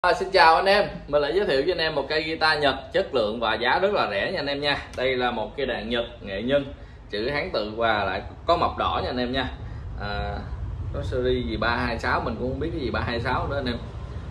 Xin chào anh em, mình lại giới thiệu cho anh em một cây guitar Nhật chất lượng và giá rất là rẻ nha anh em nha. Đây là một cây đàn Nhật nghệ nhân, chữ Hán tự và lại có mộc đỏ nha anh em nha. Có series gì 326 mình cũng không biết cái gì 326 nữa anh em.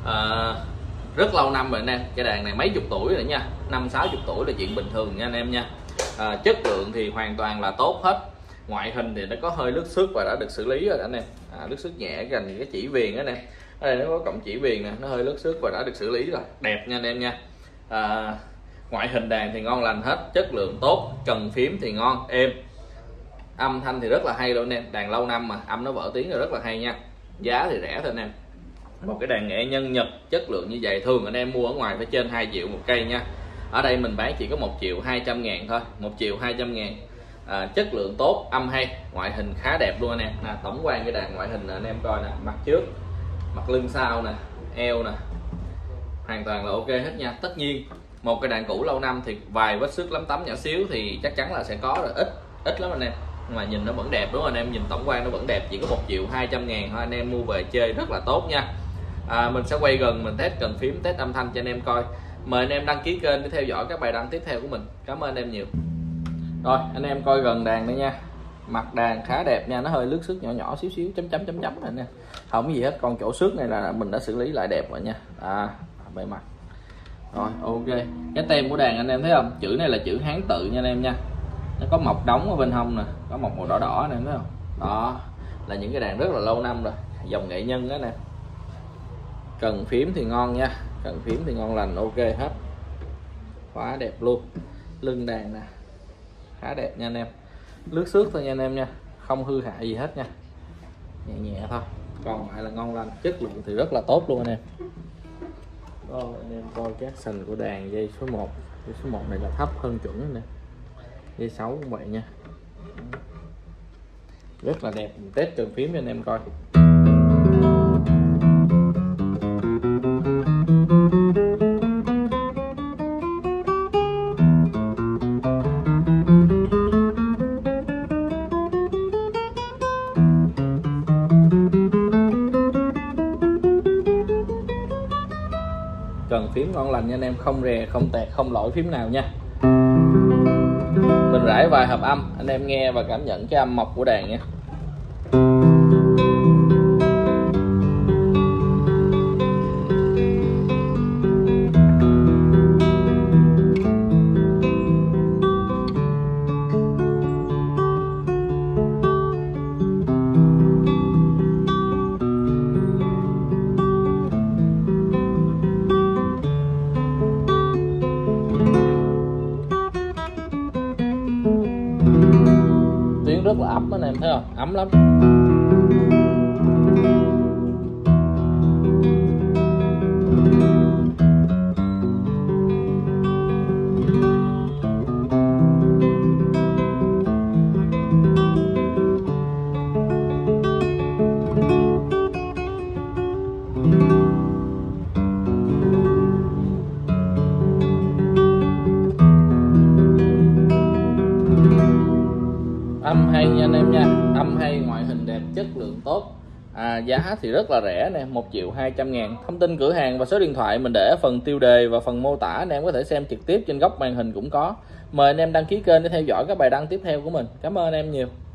Rất lâu năm rồi anh em, cây đàn này mấy chục tuổi rồi nha, 50-60 tuổi là chuyện bình thường nha anh em nha. Chất lượng thì hoàn toàn là tốt hết. Ngoại hình thì nó có hơi lướt xước và đã được xử lý rồi anh em. Lướt xước nhẹ gần cái chỉ viền đó anh em. Ở đây nó có cọng chỉ viền nè, nó hơi lướt xước và đã được xử lý rồi, đẹp nha anh em nha. Ngoại hình đàn thì ngon lành hết, chất lượng tốt, cần phím thì ngon êm, âm thanh thì rất là hay luôn anh em. Đàn lâu năm mà âm nó vỡ tiếng rồi, rất là hay nha. Giá thì rẻ thôi anh em, một cái đàn nghệ nhân Nhật chất lượng như vậy thường anh em mua ở ngoài phải trên 2 triệu một cây nha. Ở đây mình bán chỉ có 1.200.000 thôi, 1.200.000. Chất lượng tốt, âm hay, ngoại hình khá đẹp luôn anh em. Tổng quan cái đàn ngoại hình này anh em coi nè, mặt trước, mặt lưng sau nè, eo nè, hoàn toàn là ok hết nha. Tất nhiên một cái đàn cũ lâu năm thì vài vết xước lấm tấm nhỏ xíu thì chắc chắn là sẽ có rồi, ít lắm anh em, nhưng mà nhìn nó vẫn đẹp đúng không anh em, nhìn tổng quan nó vẫn đẹp. Chỉ có 1.200.000 thôi, anh em mua về chơi rất là tốt nha. Mình sẽ quay gần, mình test cần phím, test âm thanh cho anh em coi. Mời anh em đăng ký kênh để theo dõi các bài đăng tiếp theo của mình. Cảm ơn anh em nhiều. Rồi anh em coi gần đàn đây nha, mặt đàn khá đẹp nha, nó hơi lướt xước nhỏ nhỏ xíu xíu, chấm này nè, không có gì hết. Còn chỗ xước này là mình đã xử lý lại đẹp rồi nha. Bề mặt rồi ok. Cái tem của đàn anh em thấy không, chữ này là chữ Hán tự nha anh em nha. Nó có mộc đóng ở bên hông nè, có mộc màu đỏ đỏ anh em thấy không, đó là những cái đàn rất là lâu năm rồi, dòng nghệ nhân đó nè. Cần phím thì ngon nha, cần phím thì ngon lành, ok hết, quá đẹp luôn. Lưng đàn nè khá đẹp nha anh em, lướt xước thôi nha anh em nha, không hư hại gì hết nha, nhẹ nhẹ thôi. Còn lại là ngon lành, chất lượng thì rất là tốt luôn anh em. Rồi anh em coi cái sành của đàn dây số 1, dây số 1 này là thấp hơn chuẩn nè, dây 6 cũng vậy nha, rất là đẹp. Mình test cần phím cho anh em coi. Cần phím ngon lành nha anh em, không rè, không tẹt, không lỗi phím nào nha. Mình rải vài hợp âm, anh em nghe và cảm nhận cái âm mộc của đàn nha. Tiếng rất là ấm anh em thấy không, ấm lắm. Âm hay nha anh em nha, âm hay, ngoại hình đẹp, chất lượng tốt. Giá thì rất là rẻ nè, 1.200.000. Thông tin cửa hàng và số điện thoại mình để ở phần tiêu đề và phần mô tả, anh em có thể xem trực tiếp trên góc màn hình cũng có. Mời anh em đăng ký kênh để theo dõi các bài đăng tiếp theo của mình. Cảm ơn anh em nhiều.